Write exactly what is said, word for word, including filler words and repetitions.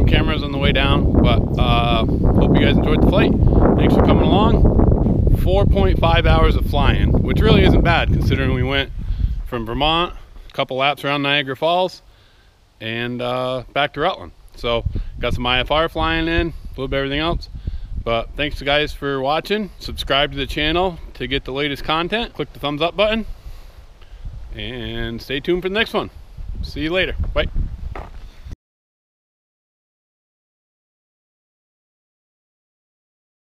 some cameras on the way down, but uh, hope you guys enjoyed the flight. Thanks for coming along. four point five hours of flying, which really isn't bad considering we went from Vermont, a couple laps around Niagara Falls, and uh, back to Rutland. So got some I F R flying in, a little bit of everything else. But thanks guys for watching. Subscribe to the channel to get the latest content. Click the thumbs up button and stay tuned for the next one. See you later. Bye.